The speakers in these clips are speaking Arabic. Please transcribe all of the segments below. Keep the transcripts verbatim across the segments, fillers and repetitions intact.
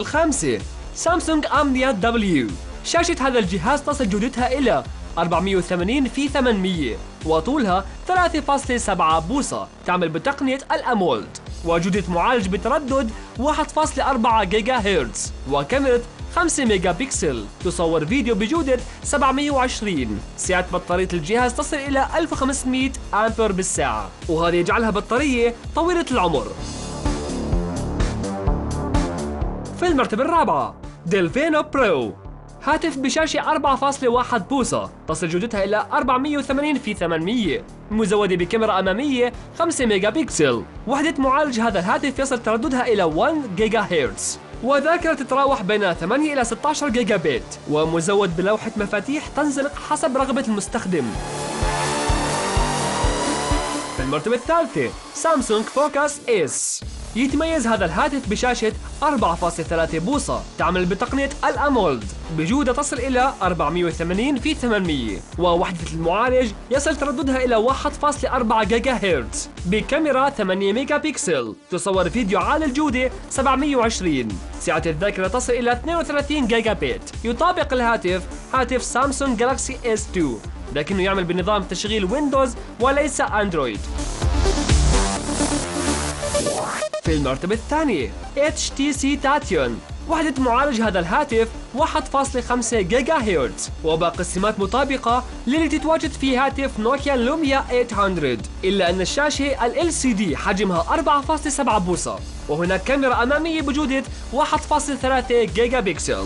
الخامسة سامسونج أمنيا دبليو. شاشة هذا الجهاز تصل جودتها إلى أربعمئة وثمانين في ثمانمئة وطولها ثلاثة فاصلة سبعة بوصة، تعمل بتقنية الأمولد وجودة معالج بتردد واحد فاصلة أربعة جيجا هرتز وكاميرا خمسة ميجا بكسل، تصور فيديو بجودة سبعمئة وعشرين. سعة بطارية الجهاز تصل إلى ألف وخمسمئة أمبير بالساعة، وهذا يجعلها بطارية طويلة العمر. في المرتبة الرابعة ديلفينو برو، هاتف بشاشة أربعة فاصلة واحد بوصة، تصل جودتها إلى أربعمئة وثمانين في ثمانمئة، مزودة بكاميرا أمامية خمسة ميجا بكسل. وحدة معالج هذا الهاتف يصل ترددها إلى واحد جيجا هرتز، وذاكرة تتراوح بين ثمانية إلى ستة عشر جيجا بت، ومزود بلوحة مفاتيح تنزلق حسب رغبة المستخدم. في المرتبة الثالثة سامسونج فوكس اس، يتميز هذا الهاتف بشاشة أربعة فاصلة ثلاثة بوصة، تعمل بتقنية الأمولد بجودة تصل إلى أربعمئة وثمانين في ثمانمئة، ووحدة المعالج يصل ترددها إلى واحد فاصلة أربعة جيجا هرتز، بكاميرا ثمانية ميجا بكسل، تصور فيديو عالي الجودة سبعمئة وعشرين. سعة الذاكرة تصل إلى اثنين وثلاثين جيجا بت. يطابق الهاتف هاتف سامسونج جالاكسي اس اثنين، لكنه يعمل بنظام تشغيل ويندوز وليس أندرويد. في المرتبة الثانية اتش تي سي تاتيون، وحدة معالج هذا الهاتف واحد فاصلة خمسة جيجا هرتز، وباقي السمات مطابقة للي تتواجد في هاتف نوكيا لوميا ثمانمئة، إلا أن الشاشة ال إل سي دي حجمها أربعة فاصلة سبعة بوصة، وهناك كاميرا أمامية بجودة واحد فاصلة ثلاثة جيجا بكسل.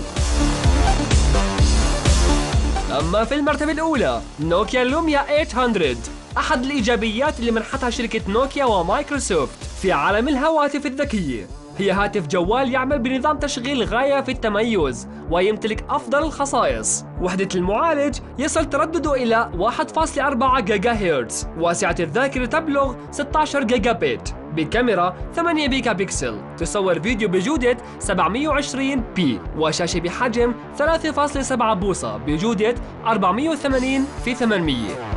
أما في المرتبة الأولى نوكيا لوميا ثمانمئة، أحد الإيجابيات اللي منحتها شركة نوكيا ومايكروسوفت في عالم الهواتف الذكية، هي هاتف جوال يعمل بنظام تشغيل غاية في التميز ويمتلك أفضل الخصائص. وحدة المعالج يصل تردده إلى واحد فاصلة أربعة جيجا هرتز، وسعة الذاكرة تبلغ ستة عشر جيجا بت، بكاميرا ثمانية ميجا بكسل، تصور فيديو بجودة سبعمئة وعشرين بي، وشاشة بحجم ثلاثة فاصلة سبعة بوصة بجودة أربعمئة وثمانين في ثمانمئة.